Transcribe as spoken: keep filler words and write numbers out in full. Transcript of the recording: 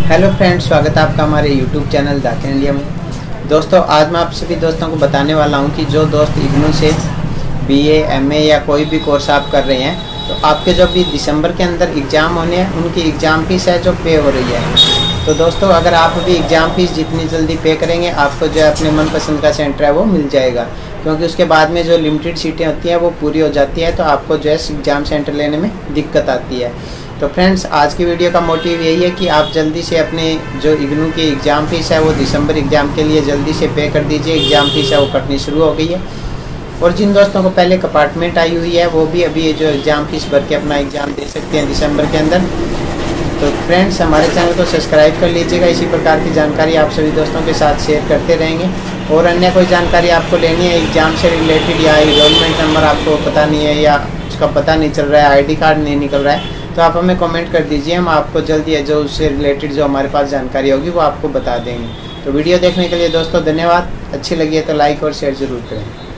Hello friends, स्वागत है आपका हमारे यूट्यूब चैनल दाखिल इंडिया में। दोस्तों, आज मैं आप सभी दोस्तों को बताने वाला हूं कि जो दोस्त इग्नू से बीए, एमए या कोई भी कोर्स आप कर रहे हैं, तो आपके जो भी दिसंबर के अंदर एग्ज़ाम होने हैं उनकी एग्ज़ाम फीस है जो पे हो रही है। तो दोस्तों, अगर आप अभी एग्ज़ाम फीस जितनी जल्दी पे करेंगे, आपको जो है अपने मनपसंद का सेंटर है वो मिल जाएगा, क्योंकि उसके बाद में जो लिमिटेड सीटें होती हैं वो पूरी हो जाती है, तो आपको जो है एग्ज़ाम सेंटर लेने में दिक्कत आती है। तो फ्रेंड्स, आज की वीडियो का मोटिव यही है कि आप जल्दी से अपने जो इग्नू की एग्ज़ाम फीस है वो दिसंबर एग्ज़ाम के लिए जल्दी से पे कर दीजिए। एग्ज़ाम फीस है वो कटनी शुरू हो गई है, और जिन दोस्तों को पहले कंपार्टमेंट आई हुई है वो भी अभी जो एग्ज़ाम फीस भर के अपना एग्ज़ाम दे सकते हैं दिसंबर के अंदर। तो फ्रेंड्स, हमारे चैनल को सब्सक्राइब कर लीजिएगा। इसी प्रकार की जानकारी आप सभी दोस्तों के साथ शेयर करते रहेंगे। और अन्य कोई जानकारी आपको लेनी है एग्ज़ाम से रिलेटेड, या एनरोलमेंट नंबर आपको पता नहीं है या उसका पता नहीं चल रहा है, आई डी कार्ड नहीं निकल रहा है, तो आप हमें कमेंट कर दीजिए। हम आपको जल्दी है जो उससे रिलेटेड जो हमारे पास जानकारी होगी वो आपको बता देंगे। तो वीडियो देखने के लिए दोस्तों धन्यवाद। अच्छी लगी है तो लाइक और शेयर ज़रूर करें।